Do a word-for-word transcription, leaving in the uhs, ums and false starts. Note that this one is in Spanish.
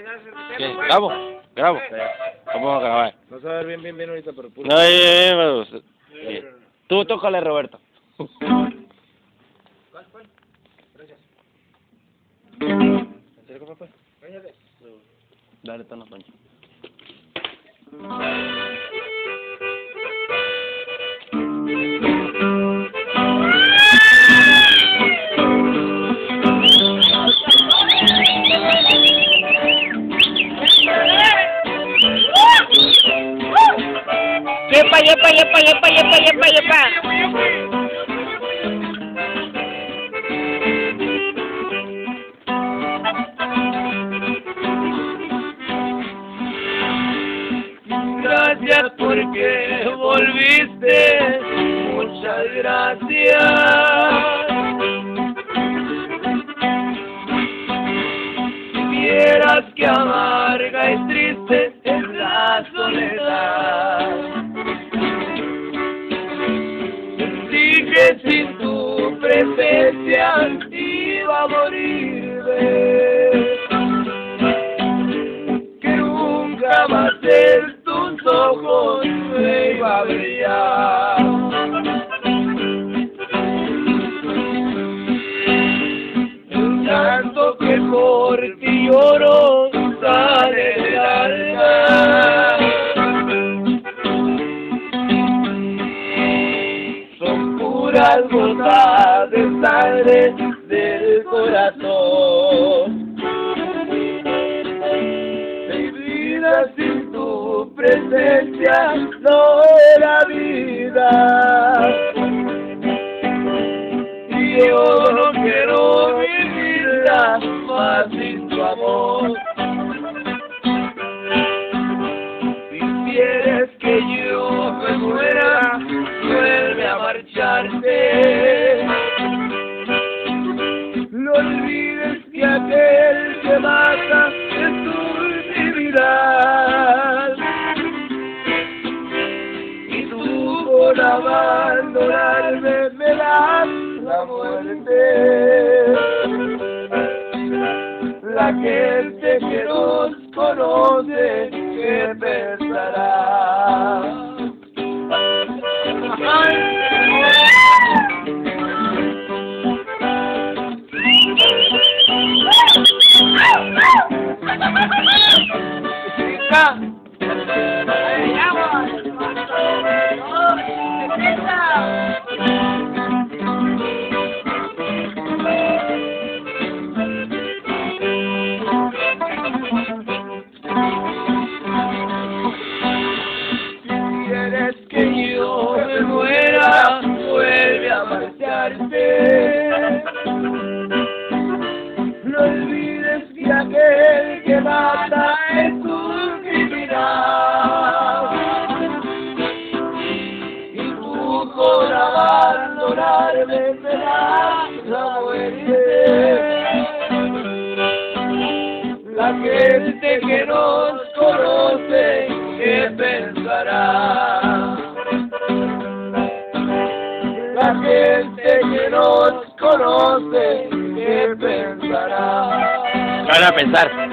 ¿Qué? ¿Grabo? ¿Grabo? Vamos a grabar. No se va a ver bien, bien, bien ahorita, pero puro. No, bien, bien, bien. Tú tócale, Roberto. ¿Cuál, cuál? Gracias. ¿En serio, papá? Cállate. Dale, tono, Pancho. Yepa, yepa, yepa, yepa, yepa, yepa, yepa. Gracias porque volviste, muchas gracias. Si vieras que amarga y triste es la soledad. Que sin tu presencia iba a morirme, que nunca más en tus ojos me iba a brillar. El llanto que por ti lloro sale del alma. Puras gotas de sangre del corazón. Mi vida sin tu presencia no era vida. Y yo no quiero vivirla más sin tu amor. Si quieres que yo me muera, vuelve a marcharte. No olvides que aquel que mata es tu divinidad. Y tú por abandonarme me das la muerte. La gente que nos conoce, ¿qué pensará? Quieres que yo me muera, vuelve a marcharte. No olvides que aquel que mata es tu criminal. Y tú por abandonarme me das la muerte. La gente que nos conoce, ¿qué pensará? La gente que nos conoce, ¿qué pensará? Van a pensar.